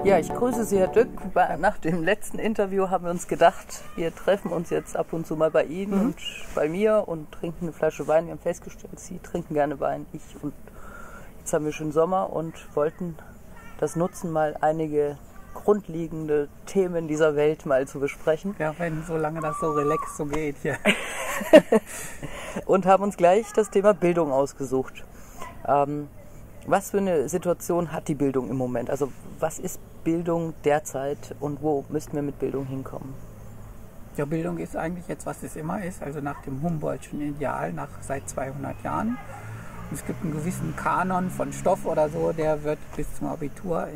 Ja, ich grüße Sie, Herr Dück. Nach dem letzten Interview haben wir uns gedacht, wir treffen uns jetzt ab und zu mal bei Ihnen und bei mir und trinken eine Flasche Wein. Wir haben festgestellt, Sie trinken gerne Wein, ich. Und jetzt haben wir schon Sommer und wollten das nutzen, mal einige grundlegende Themen dieser Welt mal zu besprechen. Ja, wenn solange das so relaxed so geht hier. Und haben uns gleich das Thema Bildung ausgesucht. Was für eine Situation hat die Bildung im Moment? Also was ist Bildung derzeit und wo müssten wir mit Bildung hinkommen? Ja, Bildung ist eigentlich jetzt, was es immer ist, also nach dem Humboldtschen Ideal, seit 200 Jahren. Und es gibt einen gewissen Kanon von Stoff oder so, der wird bis zum Abitur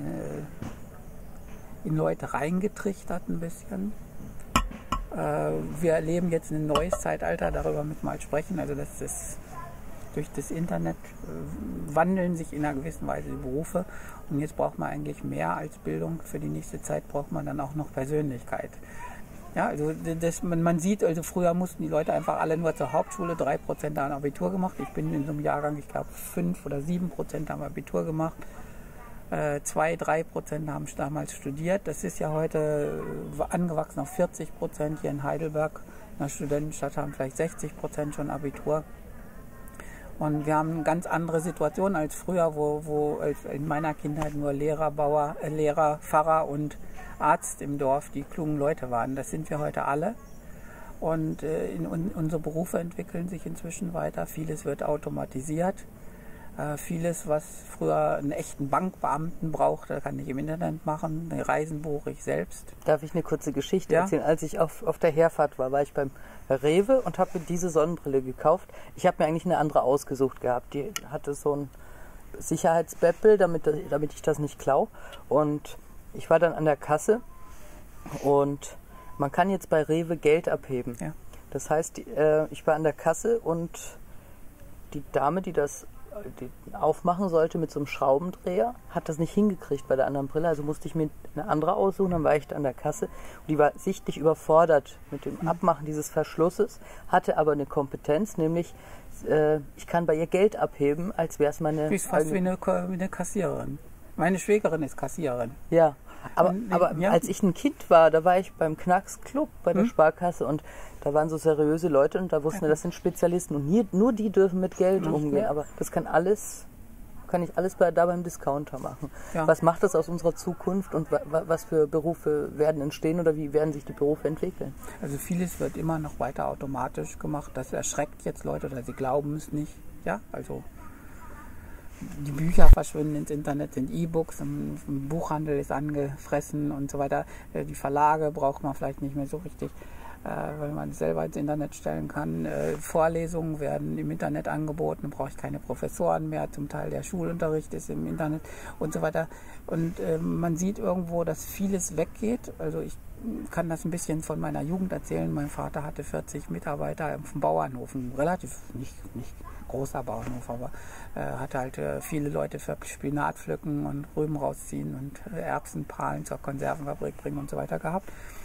in Leute reingetrichtert ein bisschen. Wir erleben jetzt ein neues Zeitalter, darüber müssen wir mal sprechen. Also das ist durch das Internet wandeln sich in einer gewissen Weise die Berufe und jetzt braucht man eigentlich mehr als Bildung. Für die nächste Zeit braucht man dann auch noch Persönlichkeit. Ja, also man sieht, also früher mussten die Leute einfach alle nur zur Hauptschule, 3% haben Abitur gemacht. Ich bin in so einem Jahrgang, ich glaube 5 oder 7% haben Abitur gemacht. 2-3% haben damals studiert. Das ist ja heute angewachsen auf 40%. Hier in Heidelberg, in der Studentenstadt, haben vielleicht 60% schon Abitur. Und wir haben eine ganz andere Situation als früher, wo in meiner Kindheit nur Lehrer, Pfarrer und Arzt im Dorf die klugen Leute waren. Das sind wir heute alle. Und unsere Berufe entwickeln sich inzwischen weiter. Vieles wird automatisiert. Vieles, was früher einen echten Bankbeamten brauchte, kann ich im Internet machen. Reisen buche ich selbst. Darf ich eine kurze Geschichte erzählen? Als ich auf der Herfahrt war ich beim Rewe und habe mir diese Sonnenbrille gekauft. Ich habe mir eigentlich eine andere ausgesucht gehabt. Die hatte so ein Sicherheitsbeppel, damit ich das nicht klaue. Und ich war dann an der Kasse und man kann jetzt bei Rewe Geld abheben. Ja. Das heißt, ich war an der Kasse und die Dame, die aufmachen sollte mit so einem Schraubendreher, hat das nicht hingekriegt bei der anderen Brille, also musste ich mir eine andere aussuchen, dann war ich an der Kasse und die war sichtlich überfordert mit dem Abmachen dieses Verschlusses, hatte aber eine Kompetenz, nämlich ich kann bei ihr Geld abheben, als wäre es meine... Die ist fast wie eine Kassiererin. Meine Schwägerin ist Kassiererin. Ja, aber als ich ein Kind war, da war ich beim Knacks Club bei der Sparkasse und da waren so seriöse Leute und da wussten wir, das sind Spezialisten und nur die dürfen mit Geld umgehen. Aber das kann ich alles da beim Discounter machen. Ja. Was macht das aus unserer Zukunft und was für Berufe werden entstehen oder wie werden sich die Berufe entwickeln? Also vieles wird immer noch weiter automatisch gemacht. Das erschreckt jetzt Leute oder sie glauben es nicht. Ja, also die Bücher verschwinden ins Internet, sind E-Books, im Buchhandel ist angefressen und so weiter. Die Verlage braucht man vielleicht nicht mehr so richtig, weil man es selber ins Internet stellen kann. Vorlesungen werden im Internet angeboten, da brauche ich keine Professoren mehr. Zum Teil der Schulunterricht ist im Internet und so weiter. Und man sieht irgendwo, dass vieles weggeht. Also ich kann das ein bisschen von meiner Jugend erzählen. Mein Vater hatte 40 Mitarbeiter auf dem Bauernhof, ein relativ nicht großer Bauernhof, aber hatte halt viele Leute für Spinat pflücken und Rüben rausziehen und Erbsenpahlen zur Konservenfabrik bringen und so weiter gehabt.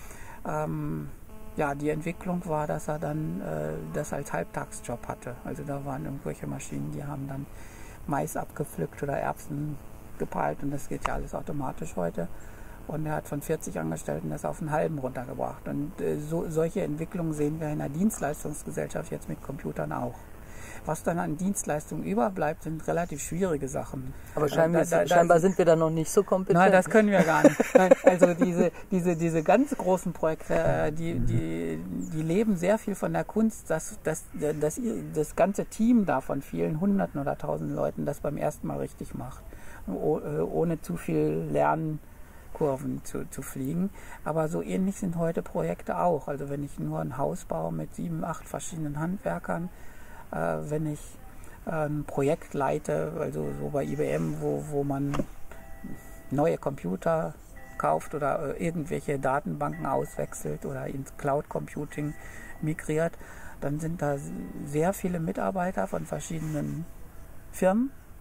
Ja, die Entwicklung war, dass er dann das als Halbtagsjob hatte. Also da waren irgendwelche Maschinen, die haben dann Mais abgepflückt oder Erbsen gepahlt und das geht ja alles automatisch heute. Und er hat von 40 Angestellten das auf einen halben runtergebracht. Und solche Entwicklungen sehen wir in der Dienstleistungsgesellschaft jetzt mit Computern auch. Was dann an Dienstleistungen überbleibt, sind relativ schwierige Sachen. Aber scheinbar sind wir da noch nicht so kompetent. Nein, das können wir gar nicht. Also diese ganz großen Projekte, die leben sehr viel von der Kunst, dass das ganze Team da von vielen Hunderten oder Tausenden Leuten das beim ersten Mal richtig macht. Ohne zu viel Lernkurven zu fliegen. Aber so ähnlich sind heute Projekte auch. Also wenn ich nur ein Haus baue mit 7, 8 verschiedenen Handwerkern, wenn ich ein Projekt leite, also so bei IBM, wo man neue Computer kauft oder irgendwelche Datenbanken auswechselt oder ins Cloud Computing migriert, dann sind da sehr viele Mitarbeiter von verschiedenen Firmen.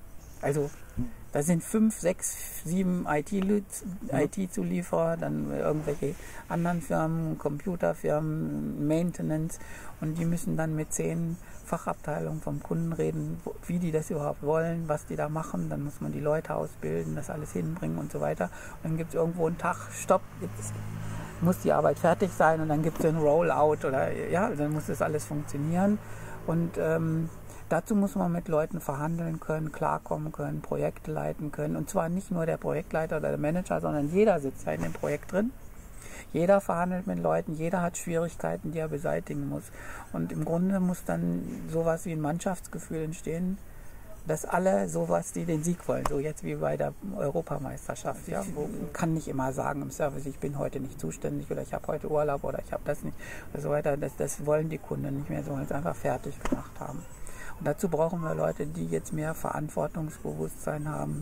Also da sind 5, 6, 7 IT-Zulieferer, dann irgendwelche anderen Firmen, Computerfirmen, Maintenance, und die müssen dann mit 10 Fachabteilungen vom Kunden reden, wie die das überhaupt wollen, was die da machen. Dann muss man die Leute ausbilden, das alles hinbringen und so weiter. Und dann gibt es irgendwo einen Tag, Stopp, jetzt muss die Arbeit fertig sein, und dann gibt es einen Rollout, oder ja, dann muss das alles funktionieren. Und dazu muss man mit Leuten verhandeln können, klarkommen können, Projekte leiten können. Und zwar nicht nur der Projektleiter oder der Manager, sondern jeder sitzt da in dem Projekt drin. Jeder verhandelt mit Leuten, jeder hat Schwierigkeiten, die er beseitigen muss. Und im Grunde muss dann sowas wie ein Mannschaftsgefühl entstehen, dass alle sowas, die den Sieg wollen, so jetzt wie bei der Europameisterschaft. Ja, kann nicht immer sagen im Service, ich bin heute nicht zuständig oder ich habe heute Urlaub oder ich habe das nicht und so weiter. Das wollen die Kunden nicht mehr, sie wollen es einfach fertig gemacht haben. Und dazu brauchen wir Leute, die jetzt mehr Verantwortungsbewusstsein haben,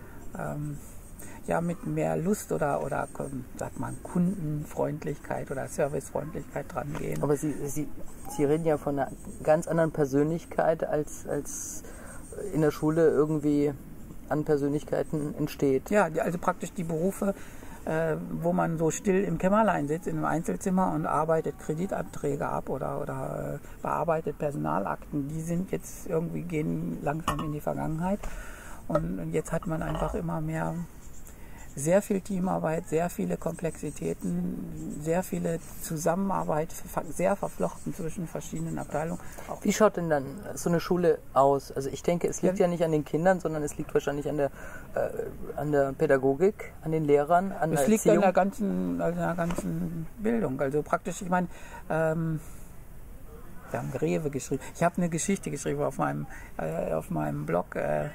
ja, mit mehr Lust oder sagt man, Kundenfreundlichkeit oder Servicefreundlichkeit dran gehen. Aber Sie reden ja von einer ganz anderen Persönlichkeit, als in der Schule irgendwie an Persönlichkeiten entsteht. Ja, also praktisch die Berufe, wo man so still im Kämmerlein sitzt, in einem Einzelzimmer und arbeitet Kreditanträge ab oder bearbeitet Personalakten, die sind jetzt irgendwie, gehen langsam in die Vergangenheit. Und jetzt hat man einfach immer mehr, sehr viel Teamarbeit, sehr viele Komplexitäten, sehr viele Zusammenarbeit, sehr verflochten zwischen verschiedenen Abteilungen. Wie schaut denn dann so eine Schule aus? Also ich denke, es liegt ja nicht an den Kindern, sondern es liegt wahrscheinlich an der Pädagogik, an den Lehrern, an der Erziehung. Es liegt an der ganzen Bildung. Also praktisch, ich meine, wir haben Rewe geschrieben. Ich habe eine Geschichte geschrieben auf meinem Blog,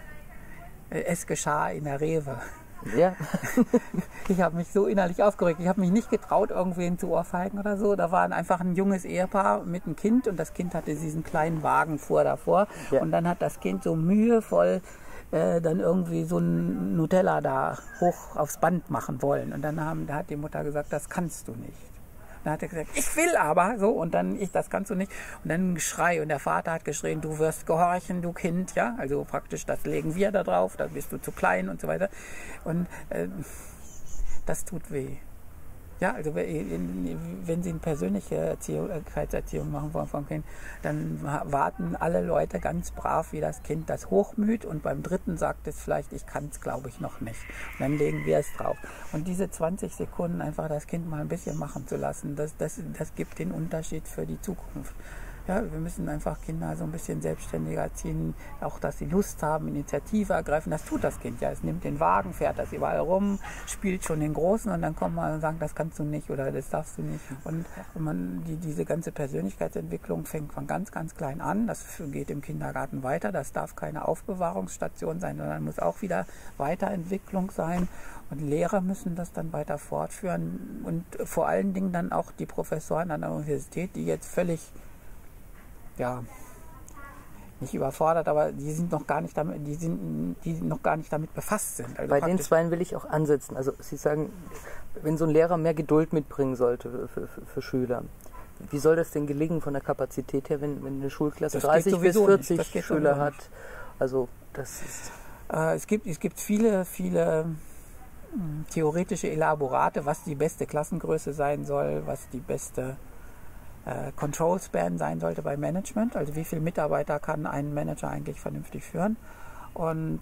es geschah in der Rewe. Ja. Ich habe mich so innerlich aufgeregt. Ich habe mich nicht getraut, irgendwen zu ohrfeigen oder so. Da war einfach ein junges Ehepaar mit einem Kind, und das Kind hatte diesen kleinen Wagen davor. Ja. Und dann hat das Kind so mühevoll dann irgendwie so ein Nutella da hoch aufs Band machen wollen. Und dann hat die Mutter gesagt, das kannst du nicht. Dann hat er gesagt, ich will aber, so, und dann, das kannst du nicht. Und dann ein Geschrei, und der Vater hat geschrien, du wirst gehorchen, du Kind, ja, also praktisch, das legen wir da drauf, da bist du zu klein und so weiter. Und das tut weh. Ja, also wenn Sie eine persönliche Erziehung machen vom Kind, dann warten alle Leute ganz brav, wie das Kind das hochmüht, und beim dritten sagt es vielleicht, ich kann es, glaube ich, noch nicht. Und dann legen wir es drauf. Und diese 20 Sekunden einfach das Kind mal ein bisschen machen zu lassen, das gibt den Unterschied für die Zukunft. Ja, wir müssen einfach Kinder so ein bisschen selbstständiger erziehen, auch dass sie Lust haben, Initiative ergreifen. Das tut das Kind ja. Es nimmt den Wagen, fährt das überall rum, spielt schon den Großen, und dann kommt man und sagt, das kannst du nicht oder das darfst du nicht. Und diese ganze Persönlichkeitsentwicklung fängt von ganz, ganz klein an. Das geht im Kindergarten weiter. Das darf keine Aufbewahrungsstation sein, sondern muss auch wieder Weiterentwicklung sein. Und Lehrer müssen das dann weiter fortführen, und vor allen Dingen dann auch die Professoren an der Universität, die jetzt völlig, ja, nicht überfordert, aber die noch gar nicht damit befasst sind. Also bei den zweien will ich auch ansetzen. Also Sie sagen, wenn so ein Lehrer mehr Geduld mitbringen sollte für Schüler, wie soll das denn gelingen von der Kapazität her, wenn eine Schulklasse 30 bis 40 Schüler hat? Also das ist... Es gibt viele theoretische Elaborate, was die beste Klassengröße sein soll, was die beste Control Span sein sollte bei Management, also wie viele Mitarbeiter kann ein Manager eigentlich vernünftig führen. Und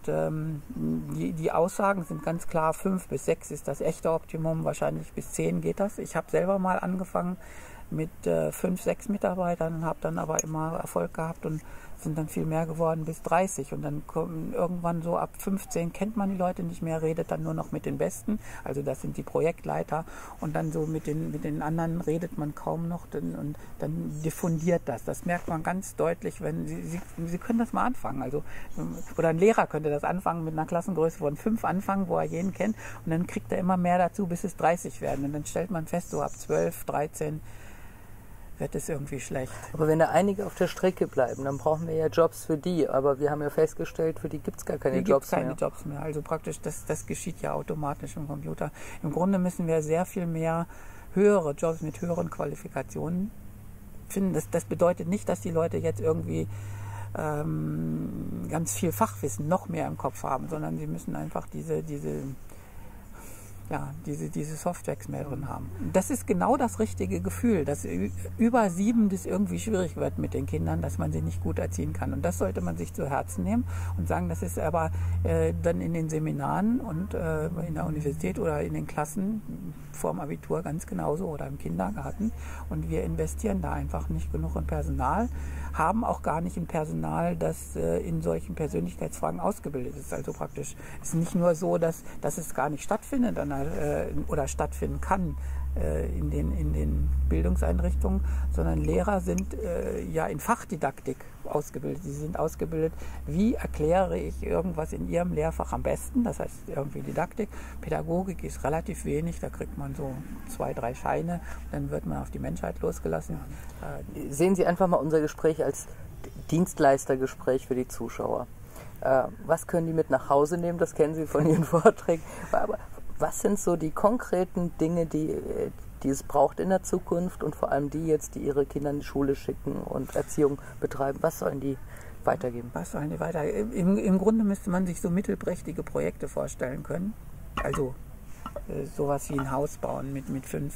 die Aussagen sind ganz klar, 5 bis 6 ist das echte Optimum, wahrscheinlich bis 10 geht das. Ich habe selber mal angefangen mit 5, 6 Mitarbeitern, habe dann aber immer Erfolg gehabt und sind dann viel mehr geworden bis 30. Und dann kommen irgendwann so ab 15 kennt man die Leute nicht mehr, redet dann nur noch mit den Besten. Also das sind die Projektleiter. Und dann so mit den anderen redet man kaum noch. Und dann diffundiert das. Das merkt man ganz deutlich, wenn Sie können das mal anfangen. Also, oder ein Lehrer könnte das anfangen mit einer Klassengröße von 5 anfangen, wo er jeden kennt. Und dann kriegt er immer mehr dazu, bis es 30 werden. Und dann stellt man fest, so ab 12, 13 wird es irgendwie schlecht. Aber wenn da einige auf der Strecke bleiben, dann brauchen wir ja Jobs für die. Aber wir haben ja festgestellt, für die gibt es gar keine Jobs mehr. Jobs mehr. Also praktisch, das geschieht ja automatisch im Computer. Im Grunde müssen wir sehr viel mehr höhere Jobs mit höheren Qualifikationen finden. Das bedeutet nicht, dass die Leute jetzt irgendwie ganz viel Fachwissen noch mehr im Kopf haben, sondern sie müssen einfach diese Softwares mehr drin haben. Das ist genau das richtige Gefühl, dass über 7 das irgendwie schwierig wird mit den Kindern, dass man sie nicht gut erziehen kann. Und das sollte man sich zu Herzen nehmen und sagen, das ist aber dann in den Seminaren und in der Universität oder in den Klassen vorm Abitur ganz genauso oder im Kindergarten. Und wir investieren da einfach nicht genug in Personal, haben auch gar nicht ein Personal, das in solchen Persönlichkeitsfragen ausgebildet ist. Also praktisch ist nicht nur so, dass es gar nicht stattfindet oder stattfinden kann in den Bildungseinrichtungen, sondern Lehrer sind ja in Fachdidaktik ausgebildet. Sie sind ausgebildet, wie erkläre ich irgendwas in ihrem Lehrfach am besten, das heißt irgendwie Didaktik. Pädagogik ist relativ wenig, da kriegt man so 2, 3 Scheine, dann wird man auf die Menschheit losgelassen. Sehen Sie einfach mal unser Gespräch als Dienstleistergespräch für die Zuschauer. Was können die mit nach Hause nehmen? Das kennen Sie von Ihren Vorträgen. Aber was sind so die konkreten Dinge, die es braucht in der Zukunft und vor allem die jetzt, die ihre Kinder in die Schule schicken und Erziehung betreiben? Was sollen die weitergeben? Was sollen die weitergeben? Im Grunde müsste man sich so mittelprächtige Projekte vorstellen können. Also sowas wie ein Haus bauen mit 5,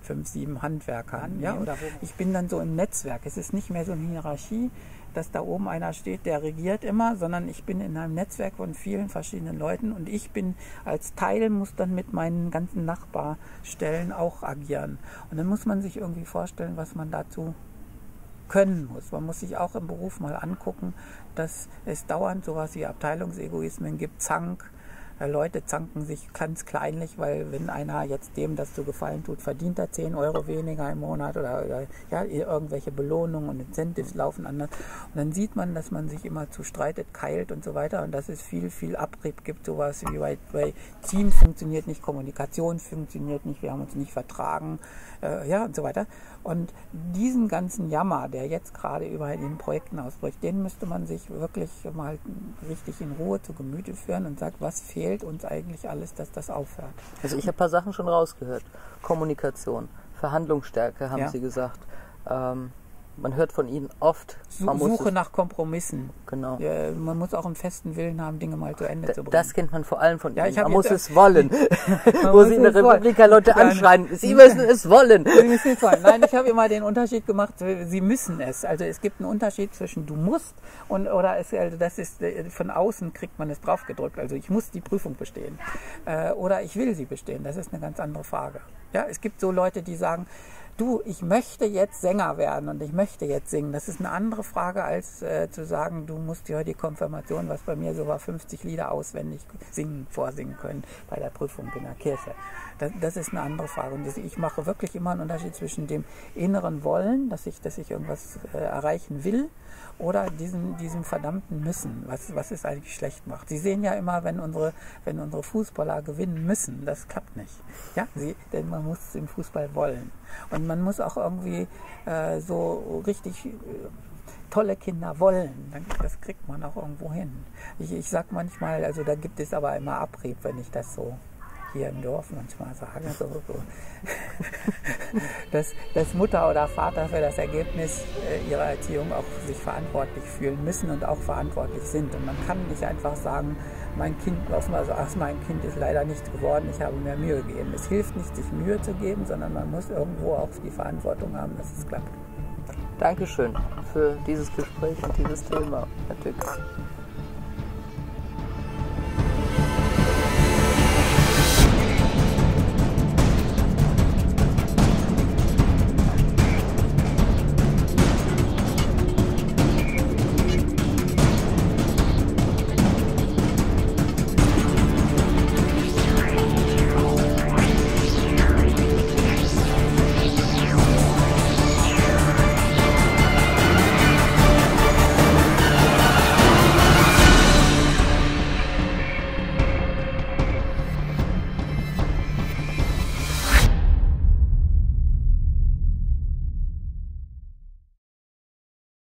7 Handwerkern. Ja? Oder ich bin dann so im Netzwerk. Es ist nicht mehr so eine Hierarchie, dass da oben einer steht, der regiert immer, sondern ich bin in einem Netzwerk von vielen verschiedenen Leuten und ich bin als Teil, muss dann mit meinen ganzen Nachbarstellen auch agieren. Und dann muss man sich irgendwie vorstellen, was man dazu können muss. Man muss sich auch im Beruf mal angucken, dass es dauernd sowas wie Abteilungsegoismen gibt, Zank. Leute zanken sich ganz kleinlich, weil wenn einer jetzt dem das so gefallen tut, verdient er 10 Euro weniger im Monat oder ja, irgendwelche Belohnungen und Incentives laufen anders. Und dann sieht man, dass man sich immer zu streitet, keilt und so weiter und dass es viel Abrieb gibt, sowas wie bei Team funktioniert nicht, Kommunikation funktioniert nicht, wir haben uns nicht vertragen, und so weiter. Und diesen ganzen Jammer, der jetzt gerade überall in den Projekten ausbricht, den müsste man sich wirklich mal richtig in Ruhe zu Gemüte führen und sagt, was fehlt uns eigentlich alles, dass das aufhört. Also ich habe ein paar Sachen schon rausgehört. Kommunikation, Verhandlungsstärke, haben Sie gesagt. Man hört von Ihnen oft. Suche nach Kompromissen. Genau. Man muss auch einen festen Willen haben, Dinge mal zu Ende zu bringen. Das kennt man vor allem von Ihnen. Man muss es wollen. Wo Sie in der Republika Leute anschreien, Sie müssen es wollen. Sie müssen es wollen. Nein, ich habe immer den Unterschied gemacht, Sie müssen es. Also es gibt einen Unterschied zwischen du musst das ist von außen kriegt man es draufgedrückt. Also ich muss die Prüfung bestehen. Oder ich will sie bestehen. Das ist eine ganz andere Frage. Ja, es gibt so Leute, die sagen, du, ich möchte jetzt Sänger werden und ich möchte jetzt singen. Das ist eine andere Frage, als zu sagen, du musst dir die Konfirmation, was bei mir so war, 50 Lieder auswendig vorsingen können bei der Prüfung in der Kirche. Das ist eine andere Frage. Und ich mache wirklich immer einen Unterschied zwischen dem inneren Wollen, dass ich irgendwas erreichen will, oder diesem verdammten Müssen, was es eigentlich schlecht macht. Sie sehen ja immer, wenn unsere Fußballer gewinnen müssen, das klappt nicht. Ja, denn man muss im Fußball wollen. Und man muss auch irgendwie so richtig tolle Kinder wollen. Das kriegt man auch irgendwo hin. Ich sag manchmal, also da gibt es aber immer Abrieb, wenn ich das so hier im Dorf manchmal sage, dass Mutter oder Vater für das Ergebnis ihrer Erziehung auch sich verantwortlich fühlen müssen und auch verantwortlich sind. Und man kann nicht einfach sagen, mein Kind ist leider nicht geworden, ich habe mir Mühe gegeben. Es hilft nicht, sich Mühe zu geben, sondern man muss irgendwo auch die Verantwortung haben, dass es klappt. Dankeschön für dieses Gespräch und dieses Thema, Herr Tück.